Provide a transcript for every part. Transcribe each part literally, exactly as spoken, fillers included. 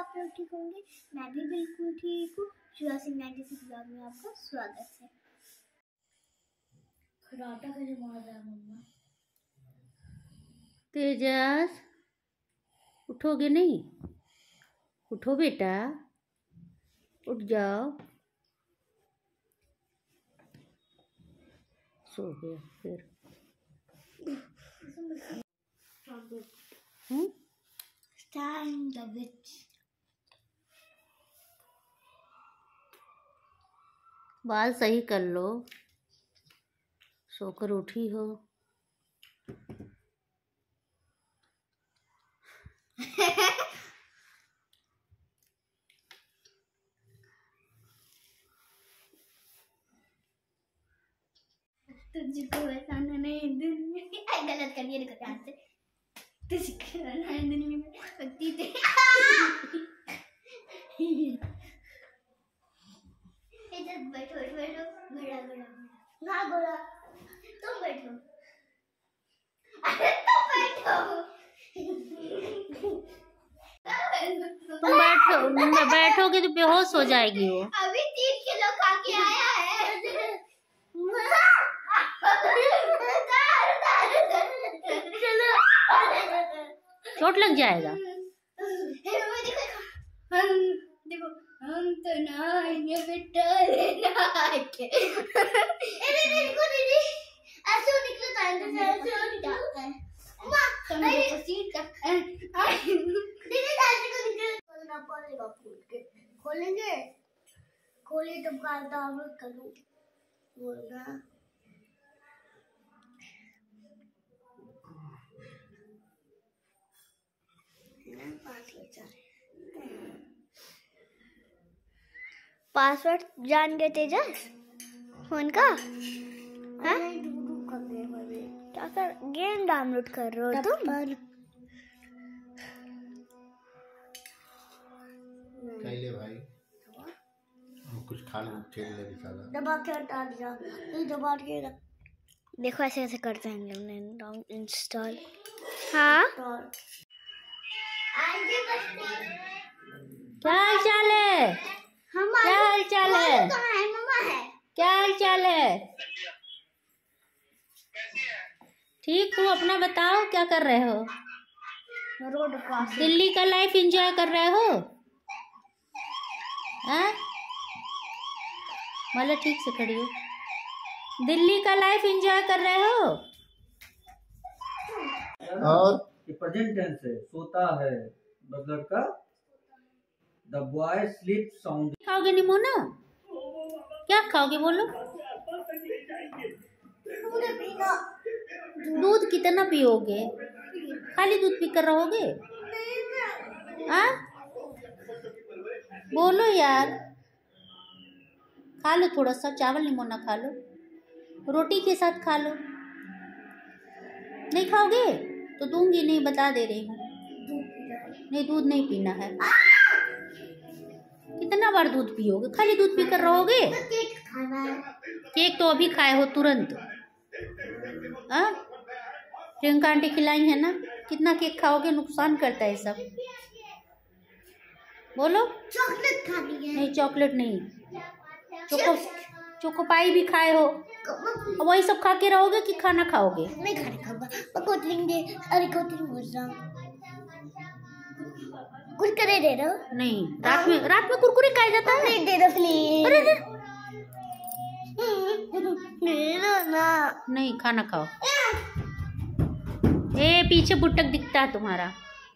आप लोग ठीक होंगे। मैं भी बिल्कुल ठीक हूँ। Shiva Singh ninety six blog में आपका स्वागत है। खराटा कैसे मार रहा है मम्मा? तेजस उठोगे नहीं? उठो बेटा, उठ जाओ। सो गया फिर। हम्म Stand the witch. बाल सही कर लो, सोकर उठी हो। तुझको हंसाना नहीं दुनिया गलत कर दिया। देखो ध्यान से। तुझको हंसाना दुनिया में शक्ति दे। इधर बैठो बैठो बड़ा बड़ा ना बोला तुम बैठो। अरे तुम बैठो। तुम बैठो, बैठोगे तो बेहोश हो जाएगी वो। अभी तीन किलो खा के आया है। चोट लग जाएगा। हम देखो हम तो नहाएंगे बेटा नहाएंगे। अरे देखो दीदी ऐसे निकलता है ऐसे निकलता है। अम्मा तुमको सीट का दीदी ऐसे को निकल खोलना पड़ेगा। खोल के खोलेंगे खोले तो काल डाउनलोड करूँ बोलना। पासवर्ड जान गए तेजस फोन का? हाँ? क्या कर गेम डाउनलोड कर रहे हो तुम? ले भाई हम कुछ खा ले खेल ले बेचारा। दबा के हटा दिया ये दबा के रख। देखो ऐसे ऐसे करते हैं हमने डाउन इंस्टॉल। हाँ क्या हाल चाल है? क्या हाल चाल है? मम्मा है क्या हाल चाल है? ठीक हूँ, अपना बताओ क्या कर रहे हो? रोड पास दिल्ली का लाइफ एंजॉय कर रहे हो? हाँ मतलब ठीक से खड़ी हो। दिल्ली का लाइफ एंजॉय कर रहे हो? और प्रेजेंट टेंस है, सोता है मतलब का द बॉय स्लीप साउंड। खाओगे निमोना? क्या खाओगे बोलो? दूध कितना पियोगे? खाली दूध पीकर रहोगे? हाँ बोलो यार। खा लो थोड़ा सा चावल निमोना खा लो, रोटी के साथ खा लो। नहीं खाओगे तो दूंगी नहीं, बता दे रही हूँ। नहीं दूध नहीं पीना है। कितना बार दूध पियोगे? खाली दूध पीकर रहोगे? केक खाना है। केक तो अभी खाए हो तुरंत। हाँ प्रियंका आंटी खिलाई है ना। कितना केक खाओगे? नुकसान करता है सब। बोलो। चॉकलेट खानी है। नहीं चॉकलेट नहीं, चोको चोकोपाई भी खाए हो। वही सब खा के रहोगे कि खाना खाओगे? नहीं खाने खाऊंगा कोटलिंगे। अरे कोटलिंग बोल रहा हूँ। कुरकुरे दे दो। नहीं रात में रात में कुरकुरे खाया जाता है? नहीं दे दो प्लीज। अरे अरे दे दो ना। नहीं खाना खाओ। ए पीछे बुटक दिखता है तुम्हारा।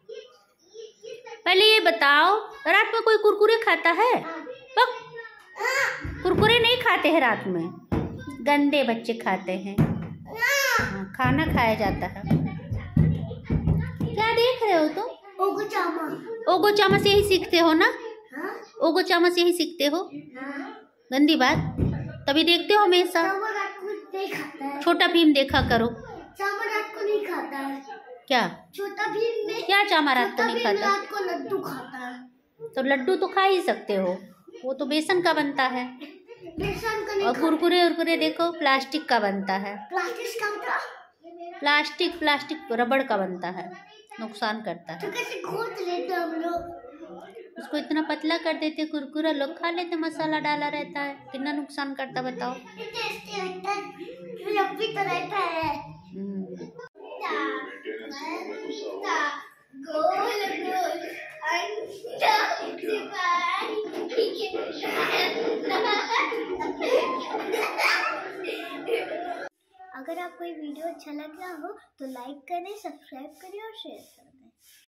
पहले ये बताओ रात में कोई कुरकुरे खाता है? पक कुरकुरे नहीं खाते हैं रात में, गंदे बच्चे खाते हैं। हाँ, खाना खाया जाता है। क्या देख रहे हो तुम? ओगो चामा। ओगो चामा से यही सीखते हो ना? हाँ? ओगो चामा से यही सीखते हो? हाँ? गंदी बात, तभी देखते हो हमेशा। चामा रात को नहीं खाता है। छोटा भीम देखा करो। चामा रात को नहीं खाता है। क्या छोटा भीम में क्या चामा रात को नहीं खाता? रात को लड्डू खाता है। तो लड्डू तो खा ही सकते हो, वो तो बेसन का बनता है। बेसन का नहीं। और कुरकुरे उरकुरे देखो प्लास्टिक का बनता है। प्लास्टिक का होता? प्लास्टिक प्लास्टिक रबड़ का बनता है। नुकसान करता तो है। कैसे घोट लेते हम लोग। उसको इतना पतला कर देते कुरकुरा, लोग खा लेते, मसाला डाला रहता है, कितना नुकसान करता बताओ। ये टेस्टी लगता है, लंबी तो रहता है। हम्म। गोल गोल अंडा अगर आपको ये वीडियो अच्छा लग रहा हो तो लाइक करें, सब्सक्राइब करें और शेयर करें।